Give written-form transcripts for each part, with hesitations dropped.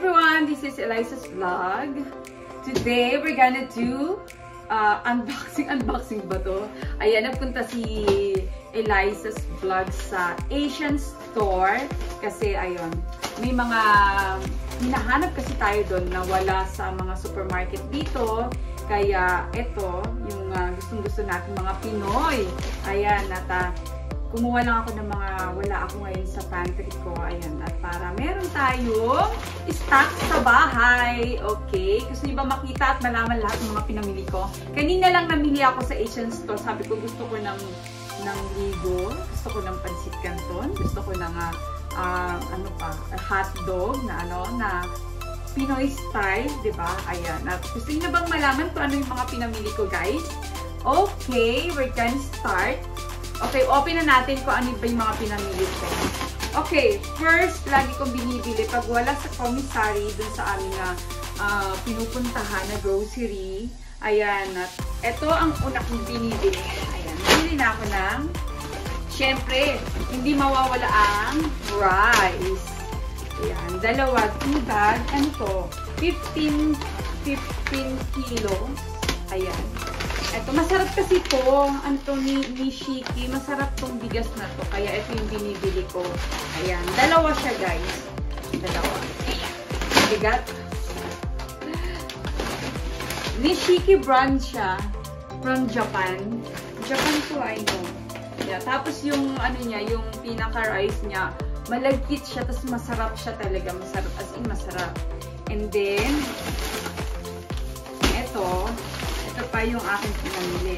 everyone, this is Eliza's vlog. Today, we're gonna do unboxing ba to? Ayan, nagpunta si Eliza's vlog sa Asian store. Kasi, ayun, may mga hinahanap kasi tayo doon na wala sa mga supermarket dito. Kaya, ito, yung gustong-gusto natin mga Pinoy. Ayan, kumuha lang ako ng mga wala ako ngayon sa pantry ko. Ayan. At para meron tayong stock sa bahay. Okay? Gusto niyo ba makita at malaman lahat ng mga pinamili ko? Kanina lang namili ako sa Asian store. Sabi ko gusto ko ng ligo. Gusto ko ng pansit canton. Gusto ko ng hotdog na Pinoy style. Diba? Ayan. At gusto niyo na bang malaman kung ano yung mga pinamili ko, guys? Okay. We're gonna start. Okay, open na natin kung ano ba yung mga pinamili ko. Okay, first, lagi kong binibili pag wala sa commissary dun sa aming pinupuntahan na grocery. Ayan, at ito ang una kong binibili. Ayan, binili na ako ng, syempre, hindi mawawala ang rice. Ayan, dalawa, 2 bag. Ano to? 15 kilos. Ayan. Ito, masarap kasi ito. Ano to, Nishiki. Masarap tong bigas na to. Kaya ito yung binibili ko. Ayan. Dalawa siya, guys. Dalawa. Ayan. Bigat. Nishiki brand siya. From Japan. Japan to, I know. Yeah. Tapos yung, ano niya, yung pinaka-rice niya, malagkit siya. Tapos masarap siya talaga. Masarap. As in, masarap. And then, ito pa yung aking pinamili.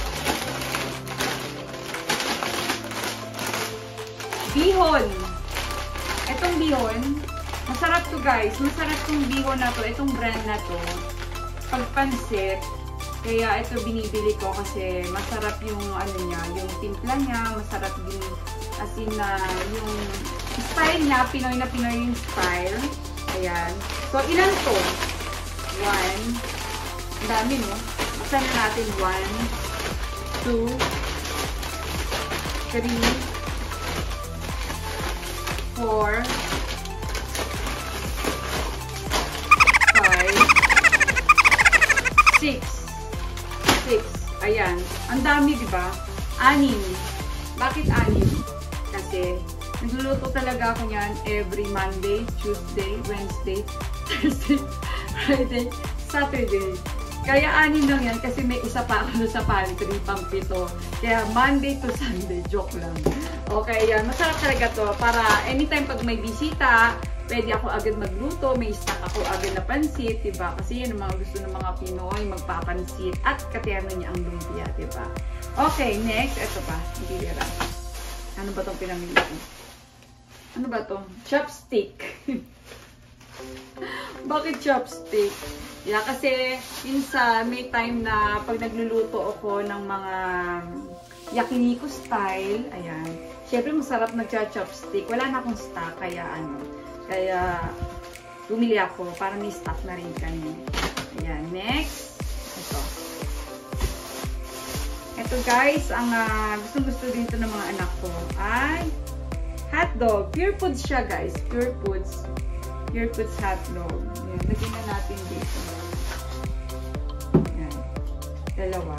Bihon. Itong bihon, masarap to, guys. Masarap tong bihon na to. Itong brand na to. Pagpansit. Kaya ito binibili ko kasi masarap yung ano niya, yung timpla niya. Masarap din as in yung style niya, Pinoy na Pinoy yung style. Ayan. So, ilan to? 1. Ang dami, no? Buksan na natin 1, 2, 3, 4, 5, 6. Ayan. Ang dami, diba? 6. Bakit 6? Kasi, nagluluto talaga ako niyan every Monday, Tuesday, Wednesday, Thursday, Friday, Saturday. Kaya 6 lang yan kasi may isa pa ako sa pantry, pang 7. Kaya Monday to Sunday, joke lang. Okay, yan. Masarap talaga to. Para anytime pag may bisita, pwede ako agad magluto, may stock ako agad na pansit, diba? Kasi yan ang mga gusto ng mga Pinoy, magpapansit. At katerno niya ang lumpia, diba? Okay, next. Ito pa. Hindi lira. Ano ba itong pinamili ko? Ano ba ito? Chopstick. Bakit chopstick? Yeah, kasi minsan may time na pag nagluluto ako ng mga yakiniku style, ayan. Syempre masarap nagcha-chopstick. Wala na akong stock, kaya bumili ako para may stock na rin kami. Ayan, next. Ito guys, ang gusto din ng mga anak ko ay hotdog. Pure Foods siya, guys. Pure Foods. Pure Foods hotdog. Ayan, lagyan na natin dito. Ayan. Dalawa.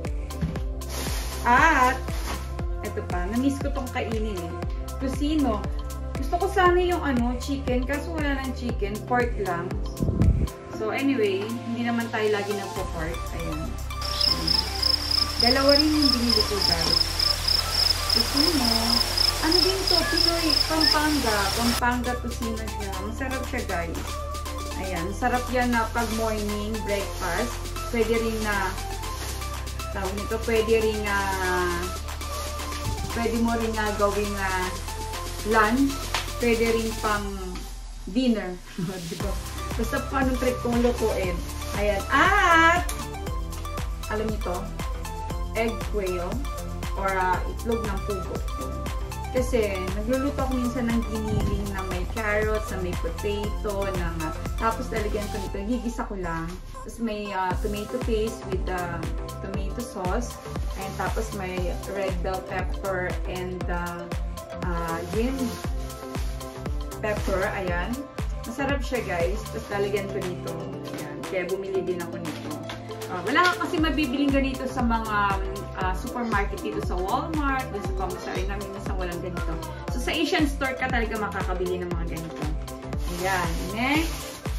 At, ito pa. Na-miss ko tong kainin eh. Kusino. Gusto ko sana yung chicken. Kaso wala ng chicken. Pork lang. So, anyway, hindi naman tayo lagi nagpo-pork. Ayan. Dalawa rin yung binili ko, guys. Kusino. Ano din to? Pinoy, Pampanga tusino siya. Masarap siya, guys. Ayan. Masarap yan na pag morning breakfast. Pwede rin na tawag nito, pwede mo rin na gawing lunch. Pwede rin pang dinner. Diba? Basta pa anong trip kong lutuin. Ayan. At alam nito, egg quail or itlog ng pugo. Kasi, nagluluto ako minsan ng giniling na may carrots, na may potato, tapos lalagyan ko nito, gigisa ko lang. Tapos may tomato paste with tomato sauce. And tapos may red bell pepper and green pepper. Ayan. Masarap siya guys. Tapos lalagyan ko nito. Ayan. Kaya bumili din ako nito. Wala ka kasi mabibiling ganito sa mga supermarket dito sa Walmart, dun sa commissary namin sa walang ganito. So sa Asian store ka talaga makakabili ng mga ganito. Ayan. Next.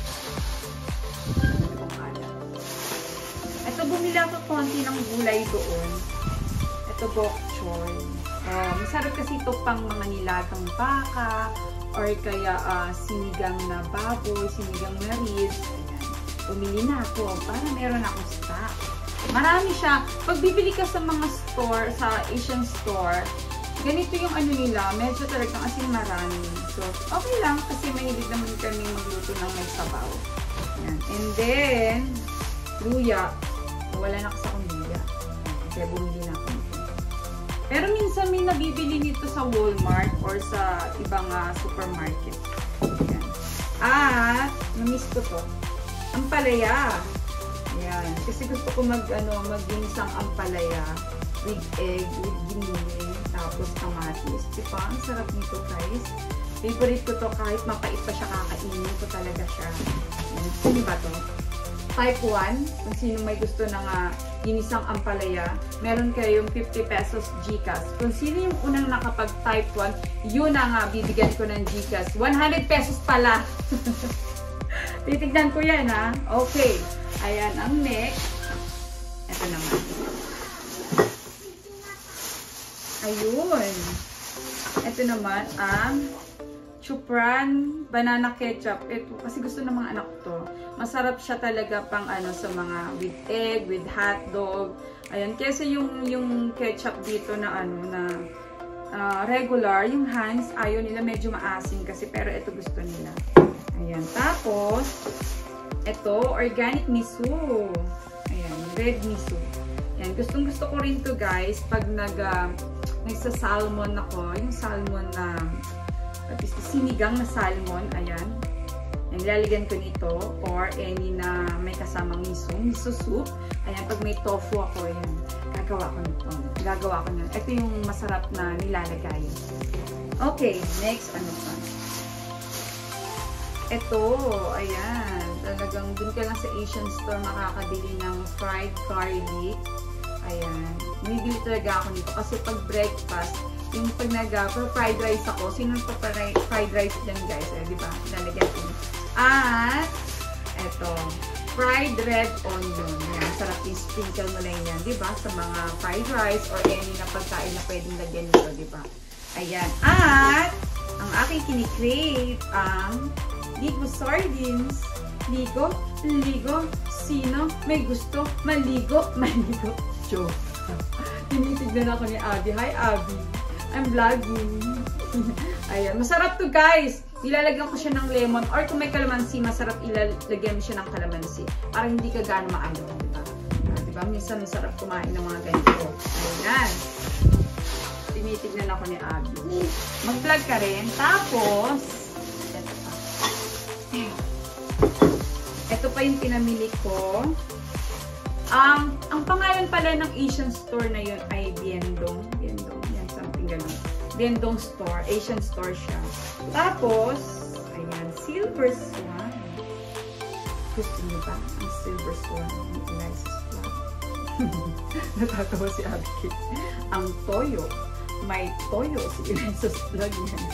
Ito bumili ako konti ng gulay doon. Ito bok choy. Masarap kasi ito pang mga nilagang baka or kaya sinigang na baboy, sinigang na ribs. Bumili na ako para meron akong stock. Marami siya. Pag bibili ka sa mga store, sa Asian store, ganito yung ano nila, medyo talagang asin marami. So, okay lang kasi mahilig naman kami magluto ng may sabaw. Ayan. And then, luya. Wala na kasi akong luya. Kaya bumili na ako nito. Pero minsan may nabibili nito sa Walmart or sa ibang supermarket. Ayan. At, namiss ko to. Ampalaya. Ayan. Kasi gusto ko mag-ginsang ampalaya with egg, with giniling, tapos kamatis. Diba? Ang sarap nito guys. Favorite ko to kahit mapait pa siya kakainin ko talaga siya. Ayan. Sino ba to? Type 1. Kung sino may gusto ng ginisang ampalaya, meron kayong 50 pesos GCash. Kung sino yung unang nakapag-type 1, yun ang bibigyan ko ng GCash. 100 pesos pala. Titignan ko yan ha. Okay. Ayan ang next. Ito naman. Ayun. Ito naman ang Chupran banana ketchup. Ito kasi gusto ng mga anak to. Masarap siya talaga pang sa mga with egg, with hotdog. Ayan. Kesa yung ketchup dito na regular, yung Heinz, ayaw nila medyo maasim kasi pero ito gusto nila. Ayan. Tapos, ito, organic miso. Ayan, red miso. Ayan, gustong-gusto ko rin to guys pag nagsa-salmon ako. Yung salmon na, sinigang na salmon. Ayan. Nilalagyan ko nito or any na may kasamang miso. Miso soup. Ayan, pag may tofu ako, ayan, gagawa ko nito. Gagawa ko nito. Ito yung masarap na nilalagay. Okay, next, ano pa? Ito, ayan, talagang dun ka lang sa Asian store makakabili ng fried garlic. Ayan, bumibili talaga ako nito kasi pag breakfast, yung pag fried rice ako, sino pa fried rice dyan guys, diba? Lalagyan ko. At, eto, fried red onion. Ayan, sarap yung sprinkle mo lang yan, diba? Sa mga fried rice or any na pagkain na pwedeng lagyan nito, diba? Ayan, at, ang aking kinikrave ang Ligo sardines. Ligo, sino may gusto maligo, maligo. Joke. Tinitignan ako ni Abby. Hi Abby. I'm vlogging. Ayan. Masarap to guys. Ilalagyan ko siya ng lemon or kung may kalamansi, masarap ilalagyan mo siya ng kalamansi. Para hindi ka gaano maano. Diba? Diba? Minsan masarap kumain ng mga ganito. Ayan. Tinitignan ako ni Abby. Mag-vlog ka rin. Tapos, ito pa yung pinamili ko. Ang pangalan pala ng Asian store na yun ay Biendong. Biendong. Yan, something ganun. Biendong store. Asian store siya. Tapos, ayan, Silver Swan. Gusto niyo ba ang Silver Swan? Ang Eliza's vlog. Natatawa si Abby. Ang toyo. May toyo si Eliza's vlog yan.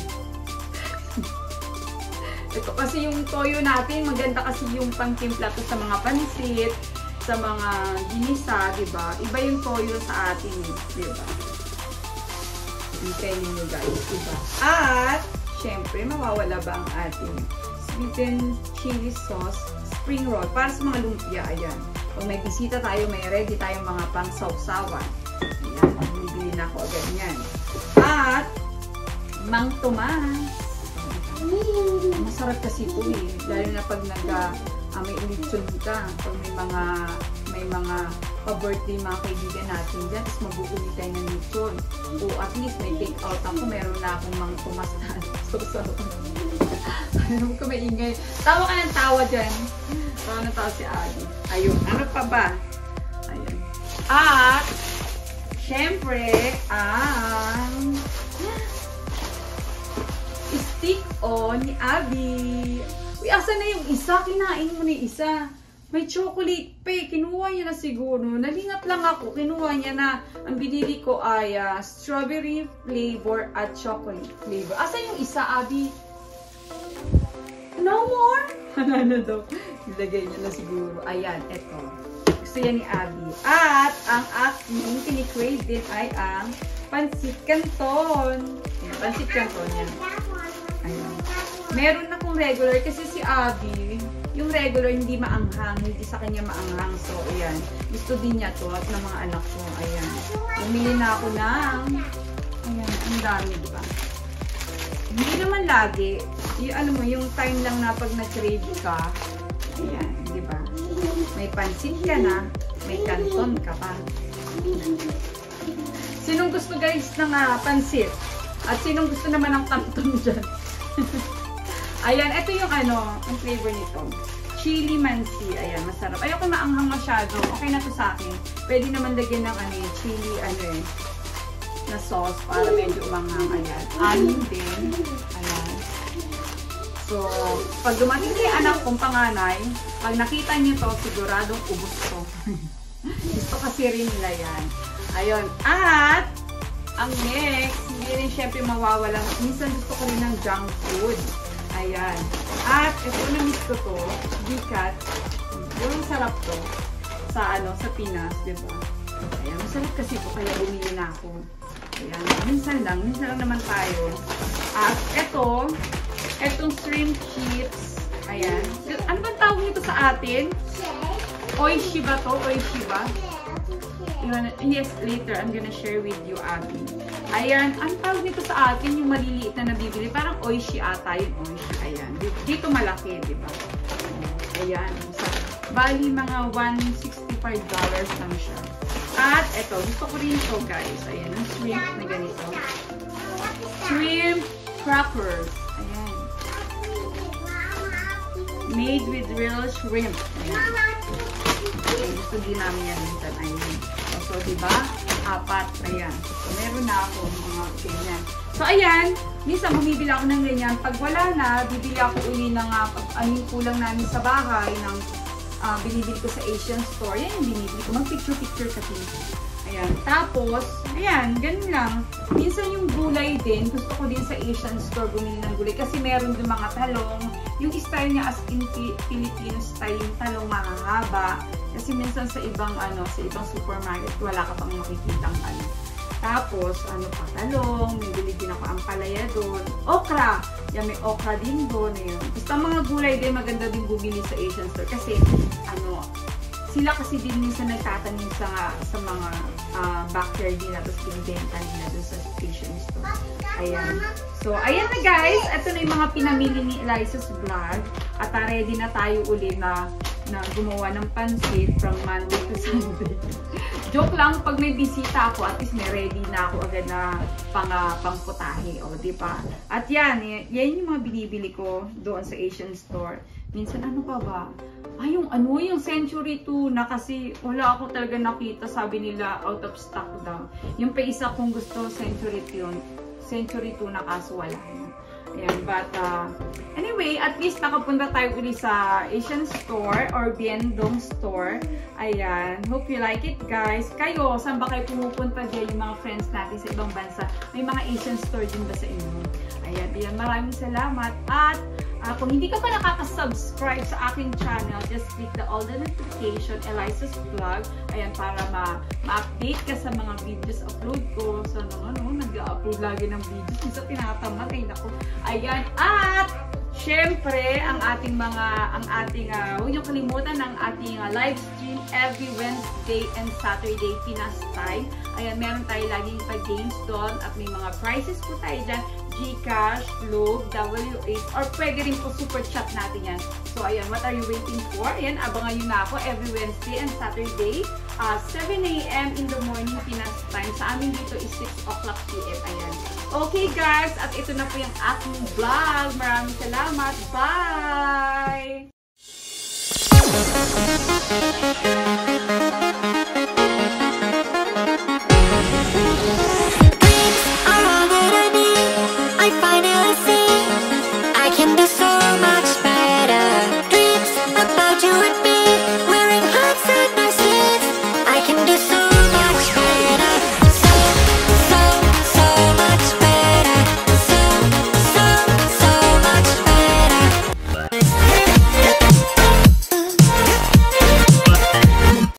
Ito kasi yung toyo natin, maganda kasi yung pangtimpla to sa mga pansit, sa mga ginisa, diba? Iba yung toyo sa atin, diba? Hintayin nyo guys, diba? At, syempre, mawawala ba ang ating sweetened chili sauce spring roll para sa mga lumpia, ayan. Pag may bisita tayo, may ready tayong mga pang-sawsawan. Ayan, bibili na ako agad yan. At, Mang Tomas. Masarap kasi ito eh. Lalo na pag may election ka, pag may mga pa-birthday mga kaibigan natin dyan, tapos mag-uuli tayo ng lechon. O at least may take out ako, meron na akong Mang Tomas na. So, alam ko maingay. Tawa ka ng tawa dyan. Tawa ng tawa si Adi. Ayun. Ano pa ba? Ayun. At, syempre, ang stick-on ni Abby. Uy, asa Asa na yung isa? Kinain mo na yung isa. May chocolate pa eh. Kinuha niya na siguro. Nalingat lang ako. Kinuha niya na. Ang binili ko ay strawberry flavor at chocolate flavor. Asa yung isa, Abby? No more? Wala na daw. Ilagay niya na siguro. Ayan, eto. Gusto yan ni Abby. At ang aking kinikrave din ay ang Pansit Canton. Ayan, Pansit Canton yan. Ayan. Meron akong regular kasi si Abby, yung regular hindi maanghang, hindi sa kanya maanghang. So, ayan. Gusto din niya to at ng mga anak ko. Ayan. Bumili na ako ng, ayan, ang dami, diba? Hindi naman lagi. Alam mo, yung time lang na pag na-crave ka, ayan, diba? May pansit ka na, may canton ka pa. Sinong gusto guys ng pansit? At sinong gusto naman ng canton dyan? Ayan, ito yung ang flavor nito. Chili mansi. Ayan, masarap. Ayoko maanghang masyado. Okay na to sa akin. Pwede naman lagyan ng chili, na sauce para medyo umanghang. Ayan. Anin din. Ayan. So, pag dumating kay anak kong panganay, pag nakita niyo to, siguradong ubos to. Gusto kasi rin nila yan. Ayun. At, ang next, hindi rin syempre mawawala. Minsan gusto ko rin ng junk food. Ayan. At, ito na-miss ko to. Bikat. Yung sarap to. Sa Pinas, diba? Ayan. Masarap kasi ito, kaya bumili na ako. Ayan. Minsan lang naman tayo. At, etong shrimp chips. Ayan. Ano bang tawag nito sa atin? Oishi ba to? Oishi ba? Yes, later I'm gonna share with you, Abby. Ayan, ang tawag nito sa atin, yung maliliit na nabibili, parang oishi ata yung oishi. Ayan, dito malaki, di ba? Ayan, bali mga $165 lang siya. At eto, gusto ko rin ito guys. Ayan, yung shrimp na ganito. Shrimp crackers. Ayan. Made with real shrimp. Ayan. Okay, gusto din namin yan minsan. Ayan. So, diba? 4. Ayan. So, meron na ako mga ganyan. So, ayan. Minsan, bumibili ako ng ganyan. Pag wala na, bibili ako uli ng anong kulang namin sa bahay ng binibili ko sa Asian store. Yan yung binibili ko. Mag-picture-picture kasi. Ayan. Tapos, ayan. Ganun lang. Minsan yung gulay din. Gusto ko din sa Asian store bumili ng gulay. Kasi meron din mga talong. Yung style niya as in Filipino style. Yung talong mahahaba. Kasi minsan sa ibang supermarket, wala ka pang makikitang Tapos, talong, may bili din ako ang palaya doon. Okra! Yan, may okra din doon. Basta mga gulay din, maganda din bumili sa Asian store. Kasi, sila kasi din minsan nagtatanim sa mga backyard nila, tapos binibenta nila doon sa Asian store. Ayan. So, ayan na guys. Ito na yung mga pinamili ni Eliza's vlog. At ready na tayo uli na gumawa ng pansit from Monday to Sunday. Joke lang, pag may bisita ako, at least may ready na ako agad na pangputahe. O, diba? At yan yung mga binibili ko doon sa Asian store. Minsan, ano pa ba? Yung Century Tuna kasi wala ako talaga nakita. Sabi nila, out of stock daw. Yung pa isa kong gusto, Century Tuna kaso wala. Ayan, but anyway, at least nakapunta tayo uli sa Asian store or Biendong store. Ayan, hope you like it guys. Kayo, saan ba kayo pumupunta dyan yung mga friends natin sa ibang bansa? May mga Asian store din ba sa inyo? Ayan, maraming salamat. At kung hindi ka pa nakaka-subscribe sa aking channel, just click the all the notification, Eliza's vlog. Ayan, para ma-update ka sa mga videos upload ko. So, nag-upload lagi ng videos. Minsan tinatamad, naku. Ayan, at syempre, ang ating huwag niyong kalimutan ng ating live stream every Wednesday and Saturday, Pinas time. Ayan, meron tayo laging pa-games doon at may mga prizes po tayo dyan. Gcash, Globe, W8, or pwede rin po super chat natin yan. So, ayan, what are you waiting for? Ayan, abangan nyo na ako every Wednesday and Saturday, 7 AM in the morning, Pinas time. Sa amin dito is 6 o'clock PM. Ayan. Okay, guys, at ito na po yung aking vlog. Maraming salamat. Bye!